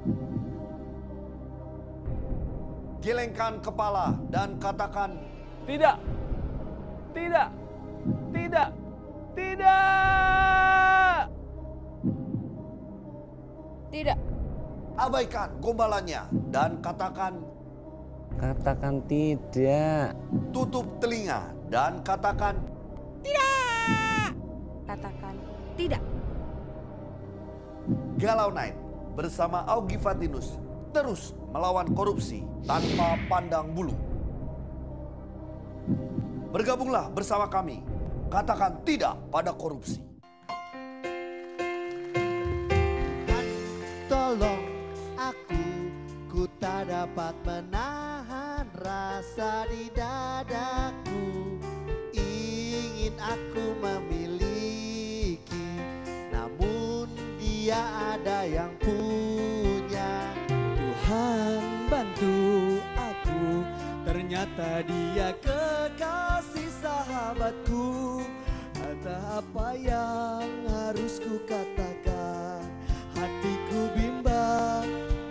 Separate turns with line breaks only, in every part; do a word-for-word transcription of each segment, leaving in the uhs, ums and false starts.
Gelengkan kepala dan katakan
Tidak. Tidak. Tidak. Tidak.
Tidak.
abaikan gombalannya dan katakan
Katakan tidak.
tutup telinga dan katakan
Tidak. Katakan tidak.
Galau Night bersama Augie Fantinus terus melawan korupsi tanpa pandang bulu. Bergabunglah bersama kami, katakan tidak pada korupsi.
Tolong aku, ku tak dapat menahan rasa di dadaku. Ingin aku memiliki, namun dia ada yang punya. Tuhan bantu aku, ternyata dia kekasih sahabatku. Ada apa yang harus ku katakan, hatiku bimbang.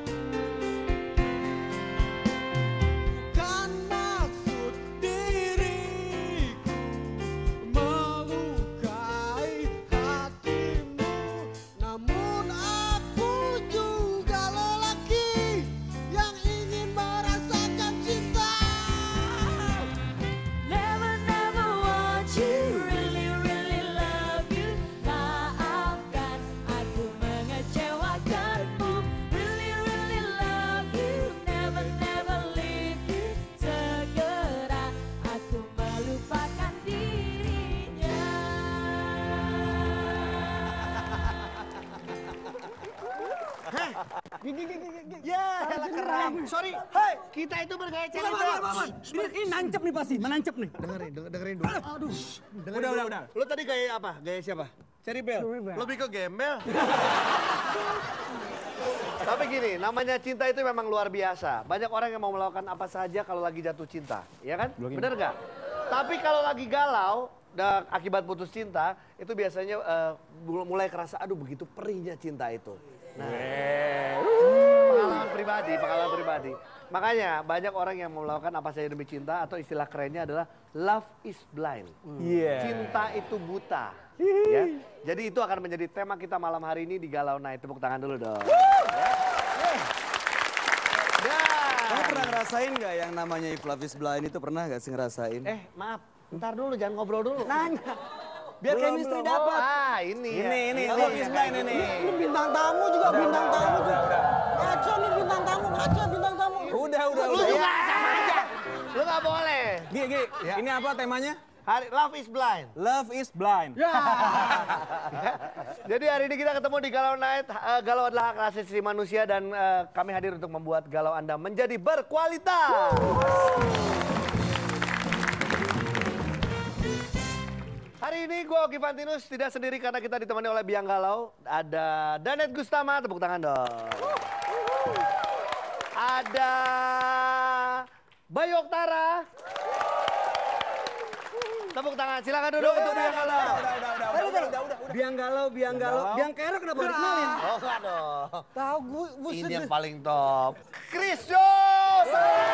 Bukan maksud diriku melukai hatimu, namun aku juga lelaki yang ingin merasakan cinta.
Never, never want you, really, really love you. Maafkan aku mengecewakanmu. Really, really love you, never, never leave you. Segera aku melupakan dirinya.
Ya, elah keren. Sorry, hei, kita itu bergaya cerita.
Ini, ini nancep nih pasti, menancep nih.
Dengerin, denger- dengerin dulu.
Aduh.
Dengerin
Udah,
dulu.
udah, udah.
Lo tadi gaya apa? Gaya siapa? Cherry Bell. Lebih ke gembel. Tapi gini, namanya cinta itu memang luar biasa. Banyak orang yang mau melakukan apa saja kalau lagi jatuh cinta, ya kan? Bener nggak? Tapi kalau lagi galau dan akibat putus cinta, itu biasanya eh, mulai kerasa, aduh begitu perihnya cinta itu. Nah, pengalaman pribadi, pengalaman pribadi. Makanya banyak orang yang mau melakukan apa saja demi cinta atau istilah kerennya adalah love is blind.
Iya.
Cinta itu buta. Ya. Jadi itu akan menjadi tema kita malam hari ini di Galau Night. Tepuk tangan dulu dong. Ya.
Kamu pernah ngerasain nggak yang namanya If Love is Blind itu pernah nggak sih ngerasain?
Eh maaf, ntar dulu jangan ngobrol dulu.
Nanya. Biar
Belum,
chemistry
belum.
dapat.
Ah ini ya.
Ini, ini,
Ini
Love
ya.
is Blind ini.
Ini bintang tamu juga, bintang tamu juga. Kacau nih bintang tamu, kacau bintang tamu.
Udah, udah,
Lu
udah.
juga sama aja. Lu gak boleh.
Gi, Gi, ini apa temanya?
Hari, love is blind.
Love is blind.
Jadi hari ini kita ketemu di Galau Night. Uh, Galau adalah hak asasi manusia dan uh, kami hadir untuk membuat galau Anda menjadi berkualitas. Hari ini gue Augie Fantinus tidak sendiri karena kita ditemani oleh Biang Galau. Ada Danet Gustama, tepuk tangan dong. Ada Bayu Oktara. Tepuk tangan, silakan duduk untuk Biang Galau.
Biang galau, biang galau. Biang kero kenapa dikenalin?
Oh enggak dong.
Tahu gue, buset.
Ini yang paling top. Chris Jos.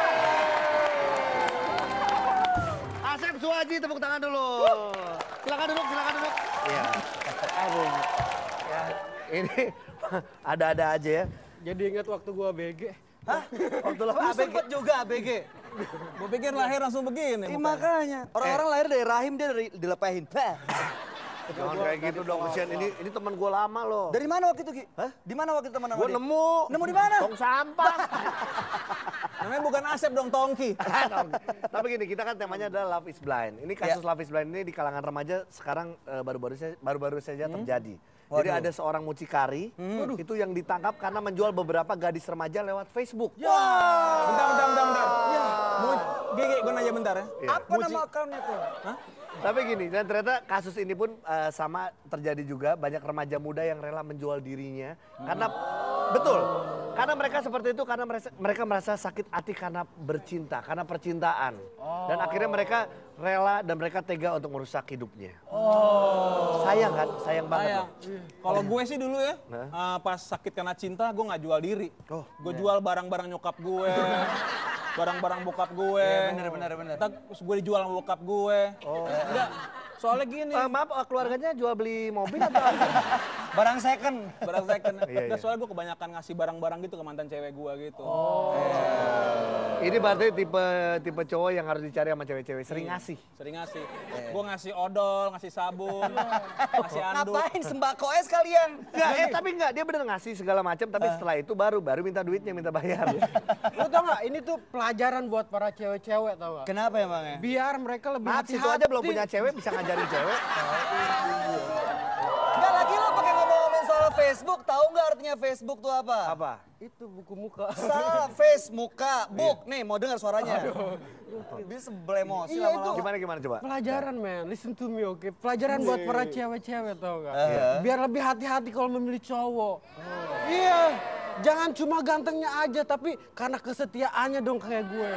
Asep Suwaji, tepuk tangan dulu. Silakan duduk, silakan duduk. Iya. Aduh. Ya, ini ada-ada aja ya.
Jadi ingat waktu gua B G.
Hah?
Waktu lo
Lu
A B G.
sempet juga A B G?
Gue pikir lahir langsung begini.
Ih,
mukanya.
makanya. Orang-orang lahir dari rahim dia dari dilepehin. Hah.
Jangan kayak gitu dong, kesian. Ini ini teman gue lama loh.
Dari mana waktu itu, Ki? Hah? Di mana waktu itu teman sama
Gue
dia?
nemu.
Nemu di mana?
Tong sampah.
Namanya bukan Asep dong, Tongki.
Tapi gini, kita kan temanya adalah Love is Blind. Ini kasus Love is Blind ini di kalangan remaja sekarang eh, baru-baru saja, baru-baru saja terjadi. Jadi
Waduh.
ada seorang mucikari itu yang ditangkap karena menjual beberapa gadis remaja lewat Facebook.
Bentar, bentar, bentar, bentar. Mu- Gi, Gi, gue nanya bentar ya.
Iya.
Apa nama akunnya tuh?
Tapi gini, dan ternyata kasus ini pun eh, sama terjadi juga banyak remaja muda yang rela menjual dirinya karena Betul. Karena mereka seperti itu karena mereka, mereka merasa sakit hati karena bercinta, karena percintaan.
Oh.
Dan akhirnya mereka rela dan mereka tega untuk merusak hidupnya. Oh. Sayang kan? Sayang banget.
Sayang.
loh.
Kalau gue sih dulu ya,
Nah.
uh, pas sakit karena cinta, gue nggak jual diri.
Oh,
Gue jual barang-barang nyokap gue, barang-barang bokap gue.
Iya, bener, bener, bener.
Ntar Terus gue dijual sama bokap gue. Oh. Enggak, soalnya gini.
Eh, maaf, eh, keluarganya jual beli mobil atau apa?
Barang second.
Barang second.
Iya,
Nggak,
iya.
soalnya gue kebanyakan ngasih barang-barang gitu ke mantan cewek gue gitu.
Ini berarti tipe tipe cowok yang harus dicari sama cewek-cewek. Sering ngasih.
Sering ngasih. Gue ngasih odol, ngasih sabun, ngasih anduk.
Ngapain sembako es kalian?
Enggak, eh tapi enggak, dia bener ngasih segala macam, tapi setelah itu baru baru minta duitnya, minta bayar.
Lu tau gak, ini tuh pelajaran buat para cewek-cewek tau gak?
Kenapa emangnya?
Biar mereka lebih
Maaf,
hati-hati.
situ aja belum punya cewek bisa ngajarin cewek.
Enggak lagi lo pakai ngomong-ngomong soal Facebook, tahu nggak artinya Facebook tuh apa?
Apa?
Itu buku muka.
Salah, face, muka, book. Nih mau dengar suaranya. Dia sebel emosi
Iya,
lama-lama.
Gimana gimana coba?
Pelajaran men, listen to me oke. Pelajaran buat para cewek-cewek tau gak?
Iya.
Biar lebih hati-hati kalau memilih cowok. Iya, jangan cuma gantengnya aja tapi karena kesetiaannya dong kayak gue.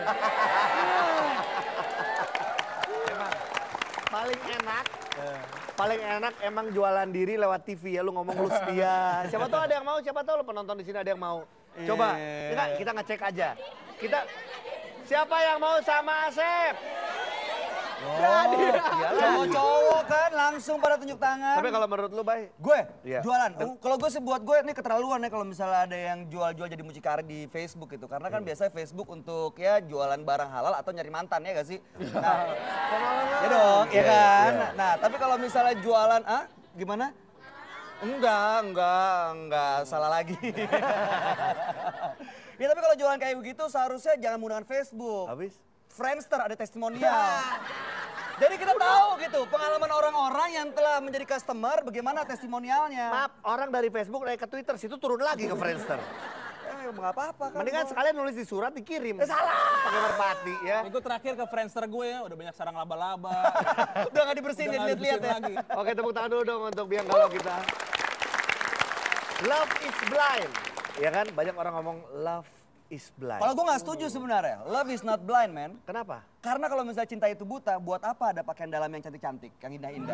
Paling enak. Paling enak emang jualan diri lewat T V ya, lu ngomong lu setia. Siapa tahu ada yang mau, siapa tahu lu penonton di sini ada yang mau. Coba, enggak kita ngecek aja. Kita siapa yang mau sama Asep?
Jadi, mau cowok kan langsung pada tunjuk tangan.
Tapi kalau menurut lu, Bay?
Gue
Iya.
jualan. Oh, kalau gue sih buat gue ini keterlaluan ya kalau misalnya ada yang jual-jual jadi mucikari di Facebook gitu. Karena kan biasanya Facebook untuk ya jualan barang halal atau nyari mantan ya gak sih? Nah, ya dong, ya kan. Nah, tapi kalau misalnya jualan, ah gimana? Enggak, enggak, enggak salah lagi. Ya tapi kalau jualan kayak begitu seharusnya jangan menggunakan Facebook.
Habis?
Friendster ada testimonial. Jadi kita tahu gitu pengalaman orang-orang yang telah menjadi customer bagaimana testimonialnya.
Maaf, orang dari Facebook naik ke Twitter, situ turun lagi ke Friendster.
Eh, nggak apa-apa kan.
Mendingan sekalian nulis di surat dikirim.
Eh, salah.
Pakai merpati ya.
Ini gue terakhir ke Friendster gue ya, udah banyak sarang laba-laba.
Udah nggak dibersihin,
Udah nggak
lihat-lihat ya.
dibersihin lagi.
Oke, tepuk tangan dulu dong untuk Biang Galau kita. Love is blind. Ya kan, banyak orang ngomong love is blind.
Kalau gue nggak setuju sebenarnya, love is not blind man.
Kenapa?
Karena kalau misalnya cinta itu buta, buat apa ada pakaian dalam yang cantik-cantik, yang indah-indah?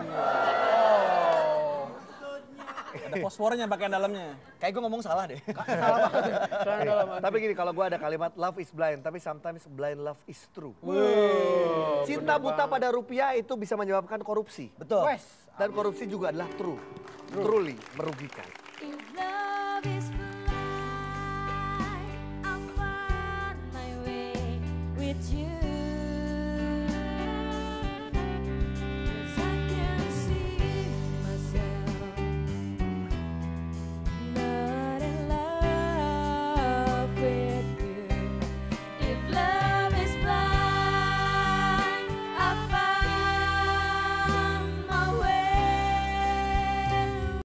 Ada fosfornya pakaian dalamnya.
Kayak gue ngomong salah deh.
Tapi gini, kalau gue ada kalimat love is blind, tapi sometimes blind love is true. Cinta buta pada rupiah itu bisa menyebabkan korupsi.
Betul.
Dan korupsi juga adalah true. Truly merugikan.
If love is blind, I'll find my way with you.